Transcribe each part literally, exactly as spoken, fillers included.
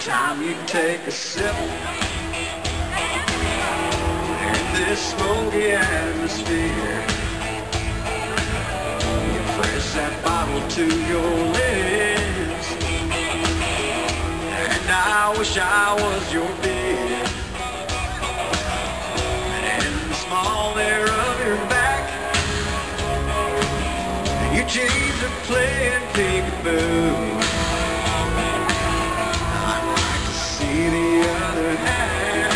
Time you take a sip in this smoky atmosphere, you press that bottle to your lips, and I wish I was your beer. And in the small air of your back, you change to playing peekaboo. The other half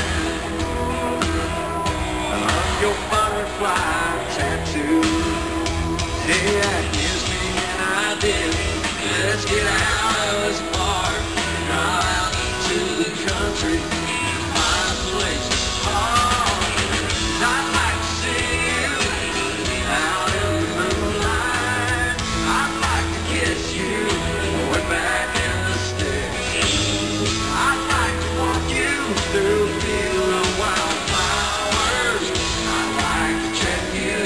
of your butterfly tattoo. Hey, that gives me an idea. Let's get out of this bar, drive out to the country, find a place to park. I'd like to see you out in the moonlight. I'd like to kiss you way back in the sticks. I'd like to walk you through a field of wildflowers. I'd like to check you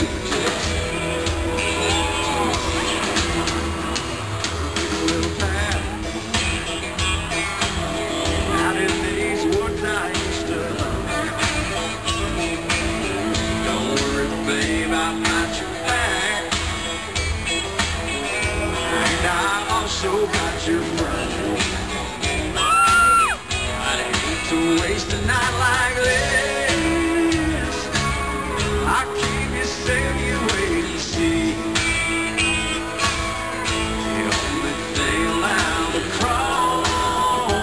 little path out in these woods I used to love. Don't worry, babe, I've got your back, and I also got your front. To waste a night like this, I keep you safe, you wait and see. The only thing allowed to crawl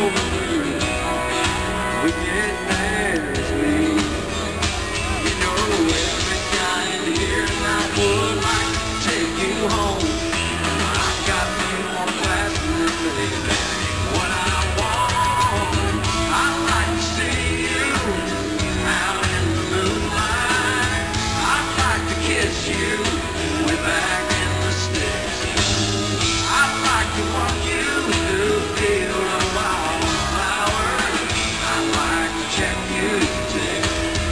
we get there is me. You know every guy in here tonight would like to take you home. I've got me more class than baby. What I want, I'd like to see you out in the moonlight. I'd like to kiss you way back in the sticks. I'd like to walk you through a field of wildflowers. I'd like to check you tick.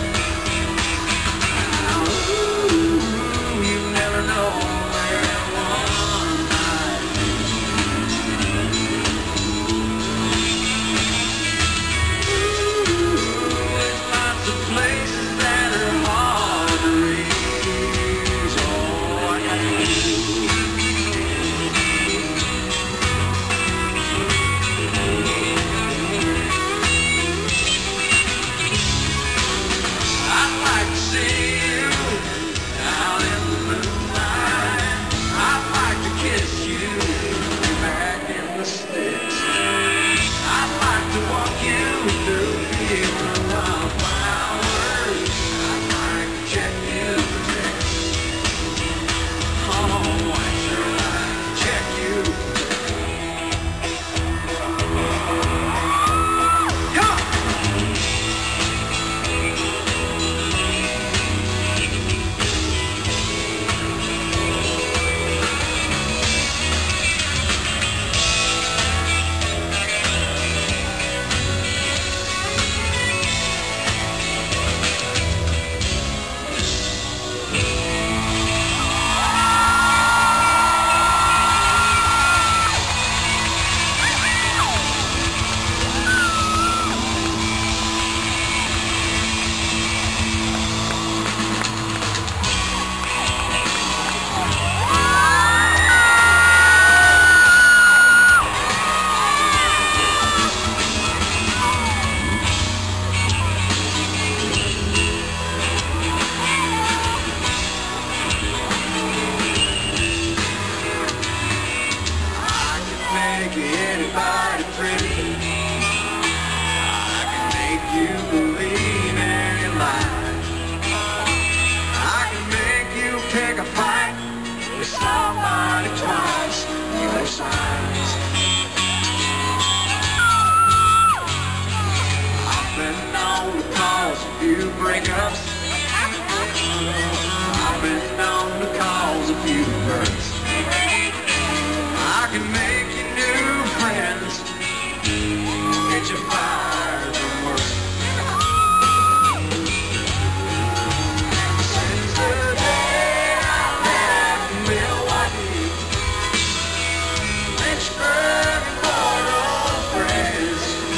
Now, ooh, you never know where one night. Places that are hard to reach. Oh, I got I'd like to see you out in the moonlight. I'd like to kiss you back in the sticks. I'd like to walk you through the field of wildflowers. I'd like to check you tick. Oh, I sure like to check you. Yeah. Anybody pretty, I can make you believe in your life. I can make you pick a fight with somebody twice your size. I've been known to cause a few breakups. I've been known to cause a few hurts. I can make you new friends, get you fired from work. Since the day I left Milwaukee, Lynchburg and Port-au-Prince,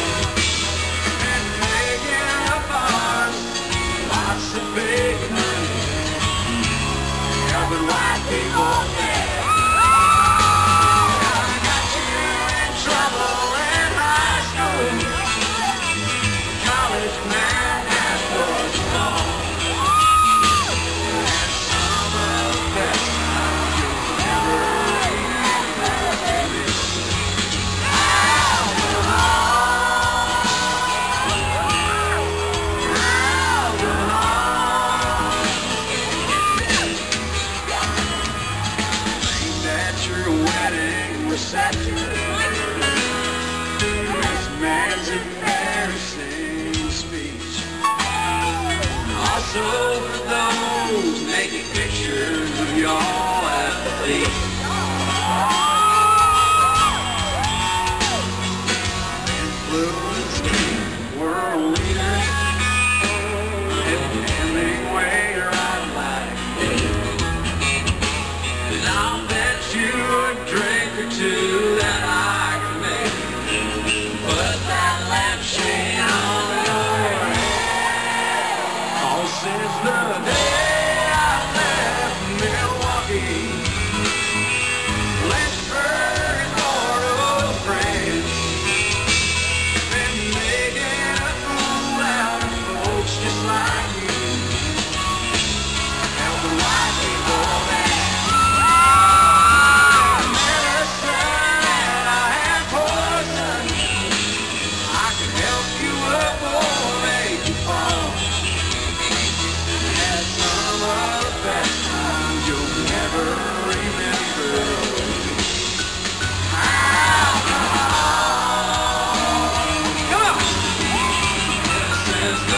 Let's go.